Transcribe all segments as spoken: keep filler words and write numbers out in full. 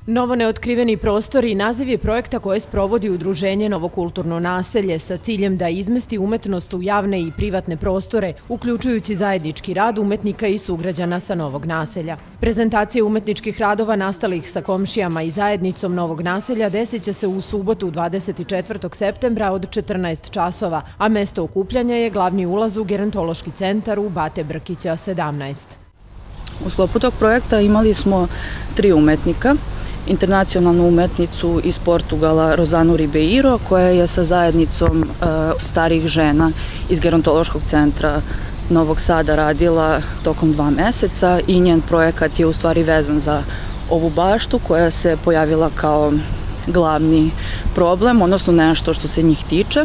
Novo neotkriveni prostori naziv je projekta koje sprovodi Udruženje Novo kulturno naselje sa ciljem da izmesti umetnost u javne i privatne prostore, uključujući zajednički rad umetnika i sugrađana sa novog naselja. Prezentacije umetničkih radova nastalih sa komšijama i zajednicom novog naselja desit će se u subotu dvadeset četvrtog septembra od četrnaest časova, a mesto okupljanja je glavni ulaz u Gerontološki centar u Bate Brkića sedamnaest. U sklopu tog projekta imali smo tri umetnika. Internacionalnu umetnicu iz Portugala Rosanu Ribeiro, koja je sa zajednicom starih žena iz Gerontološkog centra Novog Sada radila tokom dva meseca i njen projekat je u stvari vezan za ovu baštu koja se pojavila kao glavni problem, odnosno nešto što se njih tiče.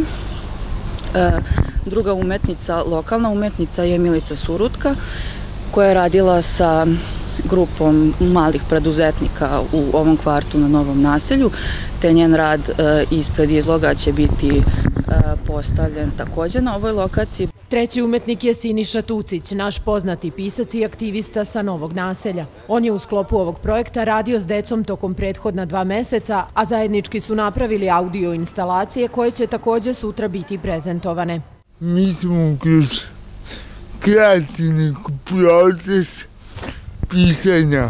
Druga umetnica, lokalna umetnica je Milica Surutka, koja je radila sa grupom malih preduzetnika u ovom kvartu na Novom naselju, te njen rad ispred izloga će biti postavljen takođe na ovoj lokaciji. Treći umetnik je Siniša Tucić, naš poznati pisac i aktivista sa Novog naselja. On je u sklopu ovog projekta radio s decom tokom prethodna dva meseca, a zajednički su napravili audio instalacije koje će takođe sutra biti prezentovane. Mi smo kroz kreativni proces pisanja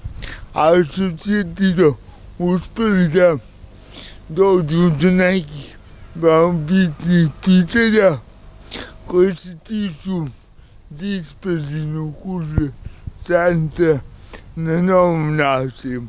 asocijativno uspeli da dođu do nekih veoma bitnih pitanja koje se tiču disperzivnog kulturnog centra na Novom naselju.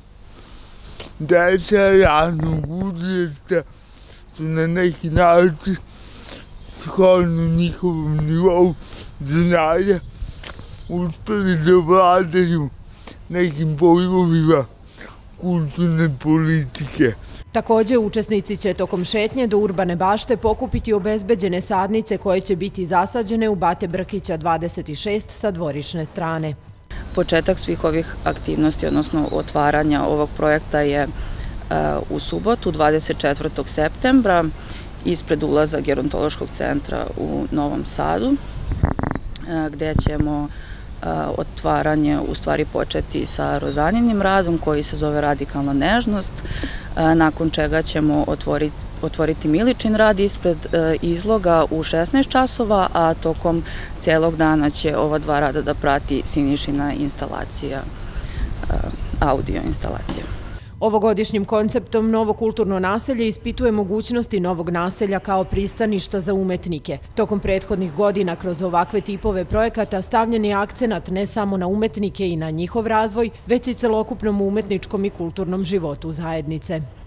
Deca ranog uzrasta su na neki način shodno njihovom nivou znanja uspeli da vladaju nekim pojmovima kulturne politike. Takođe, učesnici će tokom šetnje do urbane bašte pokupiti obezbeđene sadnice koje će biti zasađene u Bate Brkića dvadeset šest sa dvorišne strane. Početak svih ovih aktivnosti, odnosno otvaranja ovog projekta je u subotu dvadeset četvrtog septembra ispred ulaza Gerontološkog centra u Novom Sadu, gde ćemo otvaranje u stvari početi sa Rozaninim radom koji se zove Radikalna nežnost, nakon čega ćemo otvoriti Miličin rad ispred izloga u šesnaest časova, a tokom celog dana će ova dva rada da prati Sinišina instalacija, audio instalacija. Ovogodišnjim konceptom Novo kulturno naselje ispituje mogućnosti novog naselja kao pristaništa za umetnike. Tokom prethodnih godina kroz ovakve tipove projekata stavljen je akcenat ne samo na umetnike i na njihov razvoj, već i celokupnom umetničkom i kulturnom životu zajednice.